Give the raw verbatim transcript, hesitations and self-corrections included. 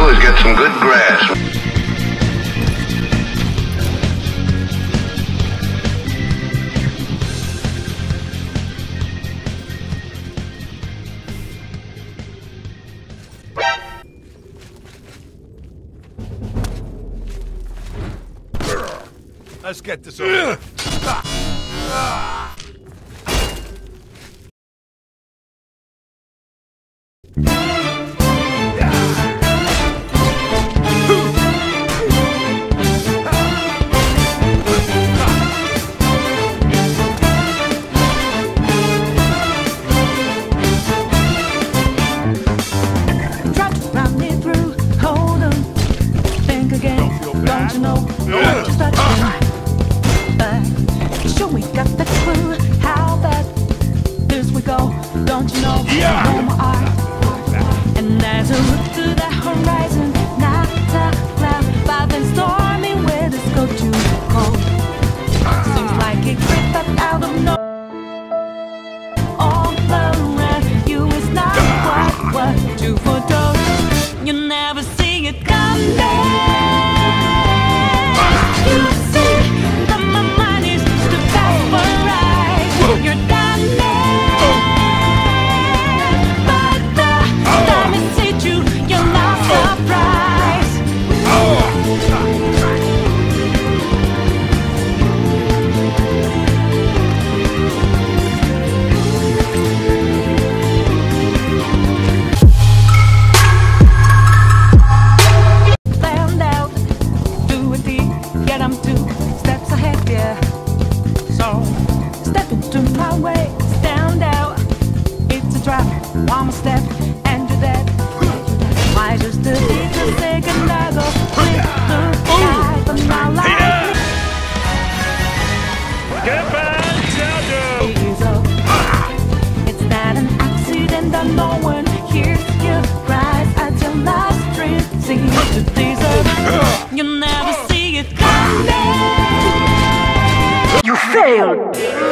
do is get some good grass. Let's get this over. Don't you know? Don't you start to sure we got the clue how that this we go. Don't you know? Yeah. No more art. And as I look to the horizon, not a cloud, but then stormy weather's go too cold. Seems like it crept up out of no. All around you is not quite what you foretold. You never see it coming. One more step and you're dead. Why just a little second ago with the sky from my life? Get back, Shadow! It's not an accident that no one hears your cries at your last dream. Seem to deserve. You never see it coming. You failed!